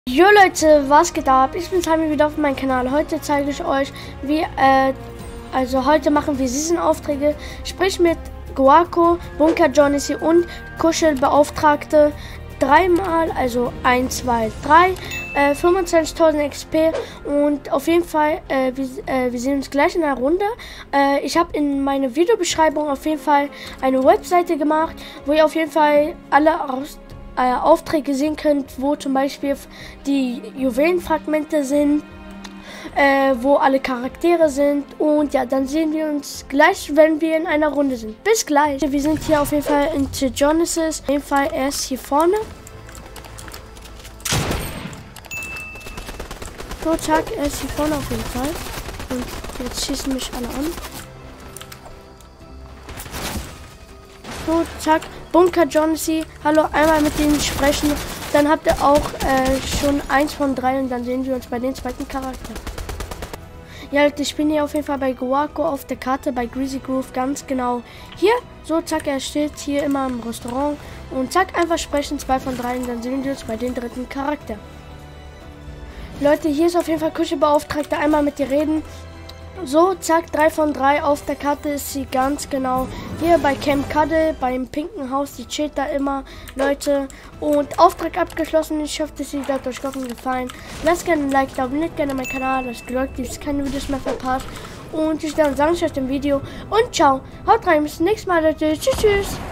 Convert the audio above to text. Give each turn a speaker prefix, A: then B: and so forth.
A: Jo Leute, was geht ab? Ich bin Sami wieder auf meinem Kanal. Heute zeige ich euch, wie, also heute machen wir Season-Aufträge, sprich mit Guaco, Bunker Johnny und Kuschelbeauftragte dreimal, also 1, 2, 3, 25.000 XP und auf jeden Fall, wir sehen uns gleich in der Runde. Ich habe in meiner Videobeschreibung auf jeden Fall eine Webseite gemacht, wo ihr auf jeden Fall alle Aufträge sehen könnt, wo zum Beispiel die Juwelenfragmente sind, wo alle Charaktere sind, und ja, dann sehen wir uns gleich, wenn wir in einer Runde sind. Bis gleich. Wir sind hier auf jeden Fall in Genesis. Auf jeden Fall erst hier vorne. So, zack, er ist hier vorne auf jeden Fall. Und jetzt schießen mich alle an. So, zack. Bunker Johnny, hallo, einmal mit denen sprechen. Dann habt ihr auch schon 1 von 3 und dann sehen wir uns bei den zweiten Charakter. Ja, Leute, ich bin hier auf jeden Fall bei Guaco auf der Karte, bei Greasy Groove, ganz genau hier. So, zack, er steht hier immer im Restaurant. Und zack, einfach sprechen, 2 von 3 und dann sehen wir uns bei den dritten Charakter. Leute, hier ist auf jeden Fall Kuschelbeauftragte, einmal mit dir reden. So, zack, 3 von 3 auf der Karte ist sie ganz genau hier bei Camp Cuddle, beim pinken Haus, die chillt da immer, Leute. Und Auftrag abgeschlossen, ich hoffe, dass ihr euch gefallen. Lasst gerne ein Like da, abonniert gerne meinen Kanal, das Glück, dass ihr keine Videos mehr verpasst. Und ich dann sage ich euch dem Video und ciao, haut rein, bis zum nächsten Mal, Leute, tschüss, tschüss.